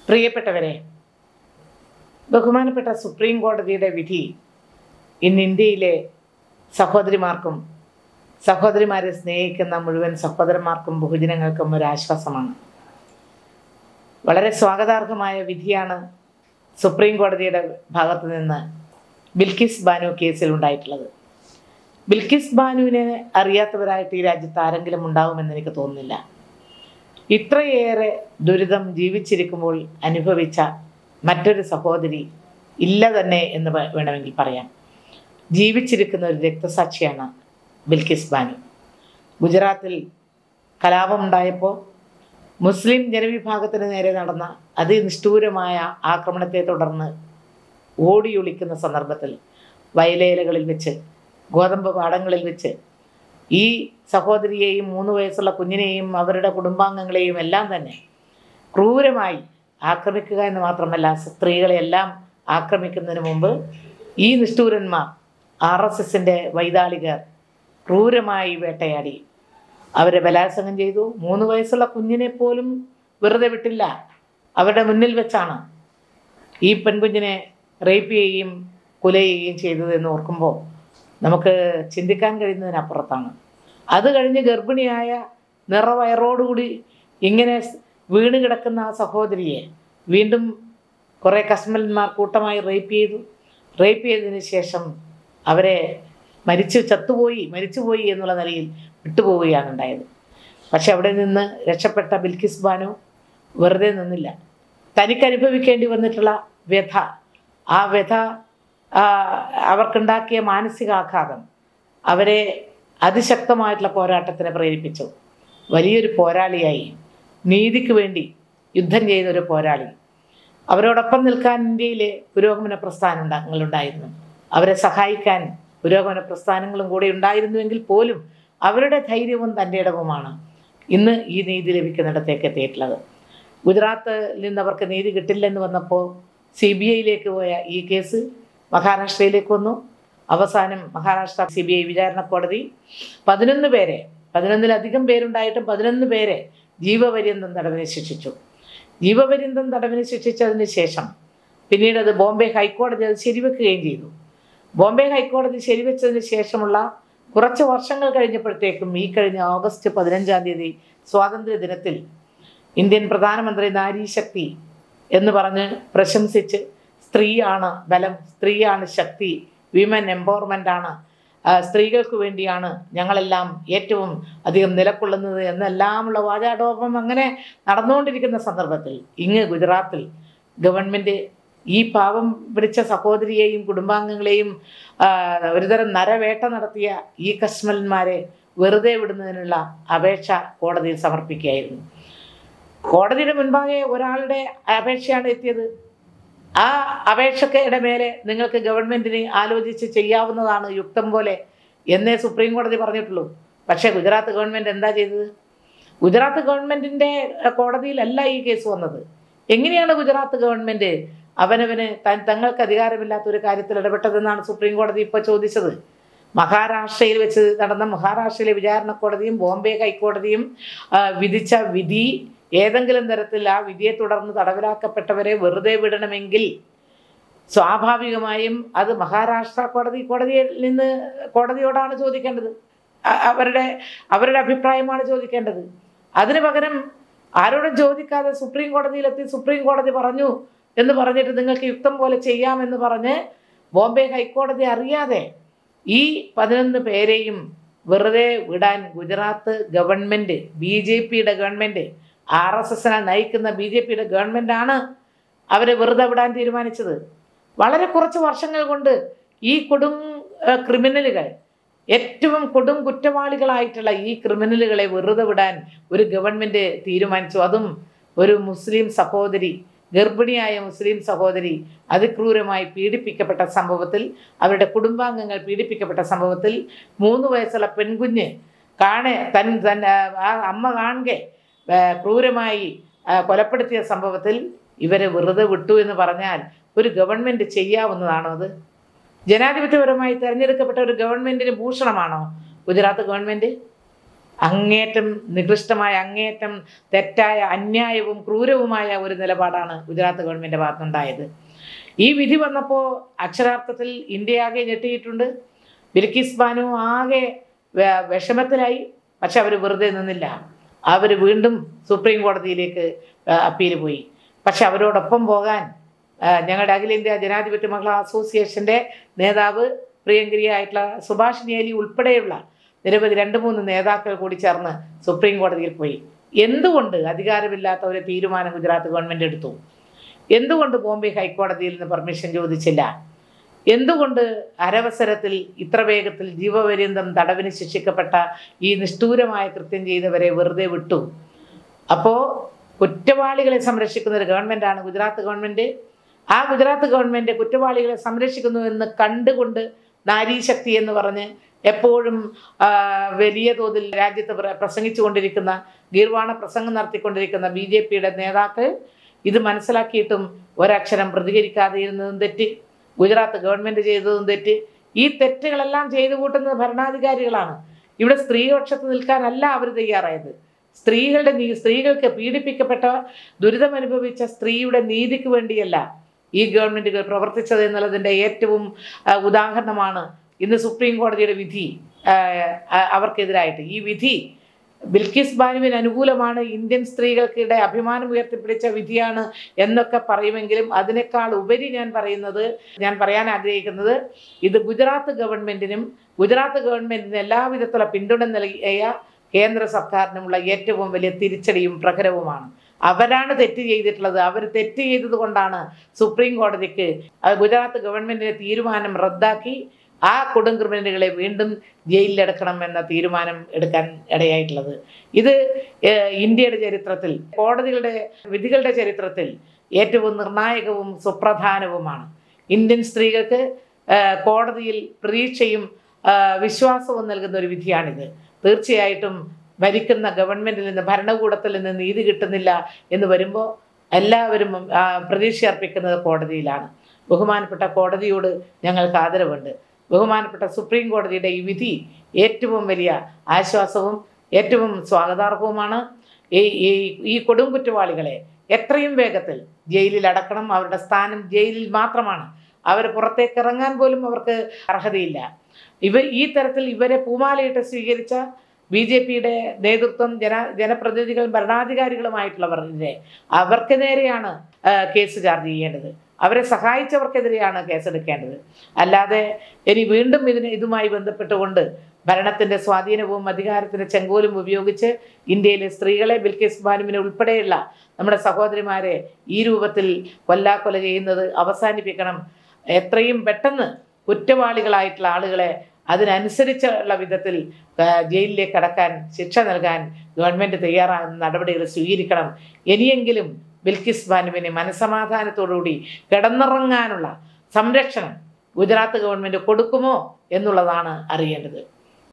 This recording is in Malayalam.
പ്രിയപ്പെട്ടവരെ, ബഹുമാനപ്പെട്ട സുപ്രീം കോടതിയുടെ വിധി ഇന്ന് ഇന്ത്യയിലെ സഹോദരിമാർക്കും സഹോദരിമാരെ സ്നേഹിക്കുന്ന മുഴുവൻ സഹോദരന്മാർക്കും ബഹുജനങ്ങൾക്കും ഒരു ആശ്വാസമാണ്. വളരെ സ്വാഗതാർഹമായ വിധിയാണ് സുപ്രീം കോടതിയുടെ ഭാഗത്തു നിന്ന് ബിൽക്കിസ് ബാനു കേസിൽ ഉണ്ടായിട്ടുള്ളത്. ബിൽക്കിസ് ബാനുവിനെ അറിയാത്തവരായിട്ട് ഈ രാജ്യത്ത് ആരെങ്കിലും ഉണ്ടാവുമെന്ന് എനിക്ക് തോന്നുന്നില്ല. ഇത്രയേറെ ദുരിതം ജീവിച്ചിരിക്കുമ്പോൾ അനുഭവിച്ച മറ്റൊരു സഹോദരി ഇല്ല തന്നെ എന്ന് വേണമെങ്കിൽ പറയാം. ജീവിച്ചിരിക്കുന്ന ഒരു രക്തസാക്ഷിയാണ് ബിൽക്കിസ് ബാനു. ഗുജറാത്തിൽ കലാപമുണ്ടായപ്പോൾ മുസ്ലിം ജനവിഭാഗത്തിന് നേരെ നടന്ന അതിനിഷ്ഠൂരമായ ആക്രമണത്തെ തുടർന്ന് ഓടിയൊളിക്കുന്ന സന്ദർഭത്തിൽ വയലേലകളിൽ വെച്ച്, ഗോതമ്പ് പാടങ്ങളിൽ വെച്ച് ഈ സഹോദരിയെയും 3 വയസ്സുള്ള കുഞ്ഞിനെയും അവരുടെ കുടുംബാംഗങ്ങളെയും എല്ലാം തന്നെ ക്രൂരമായി ആക്രമിക്കുക എന്ന് മാത്രമല്ല, സ്ത്രീകളെയെല്ലാം ആക്രമിക്കുന്നതിന് മുമ്പ് ഈ നിഷ്ഠൂരന്മാർ RSSൻ്റെ വൈതാളികർ ക്രൂരമായി വേട്ടയാടി അവരെ ബലാത്സംഗം ചെയ്തു. 3 വയസ്സുള്ള കുഞ്ഞിനെ പോലും വെറുതെ വിട്ടില്ല. അവരുടെ മുന്നിൽ വെച്ചാണ് ഈ പെൺകുഞ്ഞിനെ റേപ്പ് ചെയ്യുകയും കൊല ചെയ്യുകയും ചെയ്തത് എന്ന് ഓർക്കുമ്പോൾ നമുക്ക് ചിന്തിക്കാൻ കഴിയുന്നതിനപ്പുറത്താണ്. അത് കഴിഞ്ഞ് ഗർഭിണിയായ നിറവയറോടുകൂടി ഇങ്ങനെ വീണ് കിടക്കുന്ന ആ സഹോദരിയെ വീണ്ടും കുറേ കശ്മലന്മാർ കൂട്ടമായി റേപ്പ് ചെയ്തതിന് ശേഷം അവരെ മരിച്ചുപോയി എന്നുള്ള നിലയിൽ വിട്ടുപോവുകയാണ് ഉണ്ടായത്. പക്ഷെ അവിടെ നിന്ന് രക്ഷപ്പെട്ട ബിൽക്കിസ് ബാനു വെറുതെ നിന്നില്ല. തനിക്ക് അനുഭവിക്കേണ്ടി വന്നിട്ടുള്ള വ്യഥ, ആ വ്യഥ അവർക്കുണ്ടാക്കിയ മാനസികാഘാതം അവരെ അതിശക്തമായിട്ടുള്ള പോരാട്ടത്തിന് പ്രേരിപ്പിച്ചു. വലിയൊരു പോരാളിയായി, നീതിക്ക് വേണ്ടി യുദ്ധം ചെയ്തൊരു പോരാളി. അവരോടൊപ്പം നിൽക്കാൻ ഇന്ത്യയിലെ പുരോഗമന പ്രസ്ഥാനങ്ങളുണ്ടായിരുന്നു. അവരെ സഹായിക്കാൻ പുരോഗമന പ്രസ്ഥാനങ്ങളും കൂടെ ഉണ്ടായിരുന്നുവെങ്കിൽ പോലും അവരുടെ ധൈര്യവും തൻ്റെ ഇടവുമാണ് ഇന്ന് ഈ നീതി ലഭിക്കുന്നിടത്തേക്ക് എത്തിയിട്ടുള്ളത്. ഗുജറാത്തിൽ നിന്ന് അവർക്ക് നീതി കിട്ടില്ലെന്ന് വന്നപ്പോൾ CBIയിലേക്ക് പോയ ഈ കേസ് മഹാരാഷ്ട്രയിലേക്ക് വന്നു. അവസാനം മഹാരാഷ്ട്ര CBI വിചാരണ കോടതി 11 പേരെ, 11-ലധികം പേരുണ്ടായിട്ടും 11 പേരെ ജീവപര്യന്തം തടവിന് ശിക്ഷിച്ചു. ജീവപര്യന്തം തടവിന് ശിക്ഷിച്ചതിന് ശേഷം പിന്നീട് അത് ബോംബെ ഹൈക്കോടതി അത് ശരിവെക്കുകയും ചെയ്തു. ബോംബെ ഹൈക്കോടതി ശരിവെച്ചതിന് ശേഷമുള്ള കുറച്ച് വർഷങ്ങൾ കഴിഞ്ഞപ്പോഴത്തേക്കും ഈ കഴിഞ്ഞ ഓഗസ്റ്റ് 15-ാം തീയതി സ്വാതന്ത്ര്യ ദിനത്തിൽ ഇന്ത്യൻ പ്രധാനമന്ത്രി നാരീശക്തി എന്ന് പറഞ്ഞ് പ്രശംസിച്ച്, സ്ത്രീയാണ് ബലം, സ്ത്രീയാണ് ശക്തി, വിമൻ എംപവർമെൻ്റാണ്, സ്ത്രീകൾക്ക് വേണ്ടിയാണ് ഞങ്ങളെല്ലാം ഏറ്റവും അധികം നിലകൊള്ളുന്നത് എന്നെല്ലാമുള്ള വാചാടോപം അങ്ങനെ നടന്നുകൊണ്ടിരിക്കുന്ന സന്ദർഭത്തിൽ ഇങ്ങ് ഗുജറാത്തിൽ ഗവൺമെൻറ് ഈ പാവം പിടിച്ച സഹോദരിയെയും കുടുംബാംഗങ്ങളെയും ഒരുതരം നരവേട്ട നടത്തിയ ഈ കശ്മലന്മാരെ വെറുതെ വിടുന്നതിനുള്ള അപേക്ഷ കോടതിയിൽ സമർപ്പിക്കുകയായിരുന്നു. കോടതിയുടെ മുൻപാകെ ഒരാളുടെ അപേക്ഷയാണ് എത്തിയത്. ആ അപേക്ഷയുടെ മേലെ നിങ്ങൾക്ക് ഗവൺമെൻറ്റിന് ആലോചിച്ച് ചെയ്യാവുന്നതാണ് യുക്തം പോലെ എന്നേ സുപ്രീം കോടതി പറഞ്ഞിട്ടുള്ളൂ. പക്ഷേ ഗുജറാത്ത് ഗവൺമെൻറ് എന്താ ചെയ്തത്? ഗുജറാത്ത് ഗവൺമെൻറ്റിൻ്റെ കോടതിയിലല്ല ഈ കേസ് വന്നത്. എങ്ങനെയാണ് ഗുജറാത്ത് ഗവൺമെൻറ് അവനവന് തങ്ങൾക്ക് അധികാരമില്ലാത്ത ഒരു കാര്യത്തിൽ ഇടപെട്ടതെന്നാണ് സുപ്രീം കോടതി ഇപ്പോൾ ചോദിച്ചത്. മഹാരാഷ്ട്രയിൽ വെച്ച് നടന്ന മഹാരാഷ്ട്രയിലെ വിചാരണ കോടതിയും ബോംബെ ഹൈക്കോടതിയും വിധിച്ച വിധി ഏതെങ്കിലും തരത്തിൽ ആ വിധിയെ തുടർന്ന് തടവിലാക്കപ്പെട്ടവരെ വെറുതെ വിടണമെങ്കിൽ സ്വാഭാവികമായും അത് മഹാരാഷ്ട്ര കോടതിയോടാണ് ചോദിക്കേണ്ടത്. അവരുടെ അഭിപ്രായമാണ് ചോദിക്കേണ്ടത്. അതിന് പകരം ആരോടും ചോദിക്കാതെ സുപ്രീം കോടതിയിലെത്തി സുപ്രീം കോടതി പറഞ്ഞു എന്ന് പറഞ്ഞിട്ട് നിങ്ങൾക്ക് യുക്തം പോലെ ചെയ്യാമെന്ന് പറഞ്ഞ് ബോംബെ ഹൈക്കോടതി അറിയാതെ ഈ 11 പേരെയും വെറുതെ വിടാൻ ഗുജറാത്ത് ഗവൺമെൻറ്, BJPയുടെ ഗവൺമെൻറ്, RSSനെ നയിക്കുന്ന BJPയുടെ ഗവൺമെൻറ്റാണ് അവരെ വെറുതെ വിടാൻ തീരുമാനിച്ചത്. വളരെ കുറച്ച് വർഷങ്ങൾ കൊണ്ട് ഈ ക്രിമിനലുകൾ, ഏറ്റവും കൊടും കുറ്റവാളികളായിട്ടുള്ള ഈ ക്രിമിനലുകളെ വെറുതെ വിടാൻ ഒരു ഗവൺമെൻറ് തീരുമാനിച്ചു. അതും ഒരു മുസ്ലിം സഹോദരി, ഗർഭിണിയായ മുസ്ലിം സഹോദരി അതിക്രൂരമായി പീഡിപ്പിക്കപ്പെട്ട സംഭവത്തിൽ, അവരുടെ കുടുംബാംഗങ്ങൾ പീഡിപ്പിക്കപ്പെട്ട സംഭവത്തിൽ 3 വയസ്സുള്ള പെൺകുഞ്ഞ് ആ അമ്മ കാണെ ക്രൂരമായി കൊലപ്പെടുത്തിയ സംഭവത്തിൽ ഇവരെ വെറുതെ വിട്ടു എന്ന് പറഞ്ഞാൽ ഒരു ഗവൺമെൻറ് ചെയ്യാവുന്നതാണോ? അത് ജനാധിപത്യപരമായി തിരഞ്ഞെടുക്കപ്പെട്ട ഒരു ഗവൺമെൻറ്റിന് ഭൂഷണമാണോ ഗുജറാത്ത് ഗവൺമെൻറ്? അങ്ങേറ്റം നികൃഷ്ടമായ, അങ്ങേറ്റം തെറ്റായ, അന്യായവും ക്രൂരവുമായ ഒരു നിലപാടാണ് ഗുജറാത്ത് ഗവൺമെൻറ് ഭാഗത്തുനിന്നുണ്ടായത്. ഈ വിധി വന്നപ്പോൾ അക്ഷരാർത്ഥത്തിൽ ഇന്ത്യ ആകെ ഞെട്ടിയിട്ടുണ്ട്. ബിൽക്കിസ് ബാനു ആകെ വിഷമത്തിലായി. പക്ഷെ അവർ വെറുതെ നിന്നില്ല. അവർ വീണ്ടും സുപ്രീം കോടതിയിലേക്ക് അപ്പീൽ പോയി. പക്ഷെ അവരോടൊപ്പം പോകാൻ ഞങ്ങളുടെ അഖിലേന്ത്യാ ജനാധിപത്യ മഹിളാ അസോസിയേഷൻ്റെ നേതാവ് പ്രിയങ്കരിയായിട്ടുള്ള സുഭാഷിണി അലി ഉൾപ്പെടെയുള്ള നിരവധി 2-3 നേതാക്കൾ കൂടി ചേർന്ന് സുപ്രീം കോടതിയിൽ പോയി. എന്തുകൊണ്ട് അധികാരമില്ലാത്ത ഒരു തീരുമാനം ഗുജറാത്ത് ഗവൺമെൻറ് എടുത്തു? എന്തുകൊണ്ട് ബോംബെ ഹൈക്കോടതിയിൽ നിന്ന് പെർമിഷൻ ചോദിച്ചില്ല? എന്തുകൊണ്ട് അരവസരത്തിൽ ഇത്ര വേഗത്തിൽ ജീവപര്യന്തം തടവിന് ശിക്ഷിക്കപ്പെട്ട ഈ നിഷ്ഠൂരമായ കൃത്യം ചെയ്തവരെ വെറുതെ വിട്ടു? അപ്പോൾ കുറ്റവാളികളെ സംരക്ഷിക്കുന്ന ഒരു ഗവൺമെൻറ്റാണ് ഗുജറാത്ത് ഗവൺമെൻറ്. ആ ഗുജറാത്ത് ഗവൺമെൻറ് കുറ്റവാളികളെ സംരക്ഷിക്കുന്നു എന്ന് കണ്ടുകൊണ്ട് നാരീശക്തി എന്ന് പറഞ്ഞ് എപ്പോഴും വലിയ തോതിൽ രാജ്യത്ത് പ്രസംഗിച്ചു കൊണ്ടിരിക്കുന്ന, ഗീർവാണ പ്രസംഗം നടത്തിക്കൊണ്ടിരിക്കുന്ന BJPയുടെ നേതാക്കൾ ഇത് മനസ്സിലാക്കിയിട്ടും ഒരക്ഷരം പ്രതികരിക്കാതെ ഇരുന്നതും തെറ്റ്. ഗുജറാത്ത് ഗവൺമെൻറ് ചെയ്തതും തെറ്റ്. ഈ തെറ്റുകളെല്ലാം ചെയ്തു കൂട്ടുന്നത് ഭരണാധികാരികളാണ്. ഇവിടെ സ്ത്രീപക്ഷത്ത് നിൽക്കാനല്ല അവർ തയ്യാറായത്. സ്ത്രീകൾക്ക് പീഡിപ്പിക്കപ്പെട്ട, ദുരിതമനുഭവിച്ച സ്ത്രീയുടെ നീതിക്ക് വേണ്ടിയല്ല ഈ ഗവൺമെൻറ്റുകൾ പ്രവർത്തിച്ചത് എന്നുള്ളതിൻ്റെ ഏറ്റവും ഉദാഹരണമാണ് ഇന്ന് സുപ്രീം കോടതിയുടെ വിധി അവർക്കെതിരായിട്ട്. ഈ വിധി ബിൽക്കിസ് ബാനുവിന് അനുകൂലമാണ്, ഇന്ത്യൻ സ്ത്രീകൾക്കിടെ അഭിമാനം ഉയർത്തിപ്പിടിച്ച വിധിയാണ് എന്നൊക്കെ പറയുമെങ്കിലും അതിനേക്കാൾ ഉപരി ഞാൻ പറയാൻ ആഗ്രഹിക്കുന്നത് ഇത് ഗുജറാത്ത് ഗവൺമെൻറ്റിന് എല്ലാവിധത്തിലുള്ള പിന്തുണ നൽകിയ കേന്ദ്ര സർക്കാരിനുമുള്ള ഏറ്റവും വലിയ തിരിച്ചടിയും പ്രഹരവുമാണ്. അവരാണ് തെറ്റ് ചെയ്തിട്ടുള്ളത്. അവർ തെറ്റ് ചെയ്തത് കൊണ്ടാണ് സുപ്രീം കോടതിക്ക് ഗുജറാത്ത് ഗവൺമെൻറ്റിൻ്റെ തീരുമാനം റദ്ദാക്കി ആ കൊടും ക്രിമിനലുകളെ വീണ്ടും ജയിലിലടക്കണം എന്ന തീരുമാനം എടുക്കാൻ ഇടയായിട്ടുള്ളത്. ഇത് ഇന്ത്യയുടെ ചരിത്രത്തിൽ, വിധികളുടെ ചരിത്രത്തിൽ ഏറ്റവും നിർണായകവും സുപ്രധാനവുമാണ്. ഇന്ത്യൻ സ്ത്രീകൾക്ക് കോടതിയിൽ പ്രതീക്ഷയും വിശ്വാസവും നൽകുന്ന ഒരു വിധിയാണിത്. തീർച്ചയായിട്ടും ഭരിക്കുന്ന ഗവൺമെൻറ്റിൽ നിന്ന്, ഭരണകൂടത്തിൽ നിന്ന് നീതി കിട്ടുന്നില്ല എന്ന് വരുമ്പോൾ എല്ലാവരും പ്രതീക്ഷ അർപ്പിക്കുന്നത് കോടതിയിലാണ്. ബഹുമാനപ്പെട്ട കോടതിയോട് ഞങ്ങൾക്ക് ആദരവുണ്ട്. ബഹുമാനപ്പെട്ട സുപ്രീം കോടതിയുടെ ഈ വിധി ഏറ്റവും വലിയ ആശ്വാസവും ഏറ്റവും സ്വാഗതാർഹവുമാണ്. ഈ കൊടും കുറ്റവാളികളെ എത്രയും വേഗത്തിൽ ജയിലിൽ അടക്കണം. അവരുടെ സ്ഥാനം ജയിലിൽ മാത്രമാണ്. അവർ പുറത്തേക്ക് ഇറങ്ങാൻ പോലും അവർക്ക് അർഹതയില്ല. ഈ തരത്തിൽ ഇവരെ പൂമാലയിട്ട് സ്വീകരിച്ച BJPയുടെ നേതൃത്വം, ജനപ്രതിനിധികളും ഭരണാധികാരികളുമായിട്ടുള്ളവരുടെ അവർക്ക് നേരെയാണ് കേസ് ചാർജ് ചെയ്യേണ്ടത്. അവരെ സഹായിച്ചവർക്കെതിരെയാണ് കേസെടുക്കേണ്ടത്. അല്ലാതെ ഇനി വീണ്ടും ഇതുമായി ബന്ധപ്പെട്ടുകൊണ്ട് ഭരണത്തിൻ്റെ സ്വാധീനവും അധികാരത്തിൻ്റെ ചെങ്കോലും ഉപയോഗിച്ച് ഇന്ത്യയിലെ സ്ത്രീകളെ, ബിൽക്കിസ് ബാനുവിനെ ഉൾപ്പെടെയുള്ള നമ്മുടെ സഹോദരിമാരെ ഈ രൂപത്തിൽ കൊല്ലാക്കൊല ചെയ്യുന്നത് അവസാനിപ്പിക്കണം. എത്രയും പെട്ടെന്ന് കുറ്റവാളികളായിട്ടുള്ള ആളുകളെ അതിനനുസരിച്ചുള്ള വിധത്തിൽ ജയിലിലേക്ക് അടക്കാൻ, ശിക്ഷ നൽകാൻ ഗവൺമെൻറ് തയ്യാറാകുന്ന നടപടികൾ സ്വീകരിക്കണം. ഇനിയെങ്കിലും ബിൽക്കിസ് ബാനുവിന് മനസമാധാനത്തോടുകൂടി കിടന്നുറങ്ങാനുള്ള സംരക്ഷണം ഗുജറാത്ത് ഗവൺമെൻറ് കൊടുക്കുമോ എന്നുള്ളതാണ് അറിയേണ്ടത്.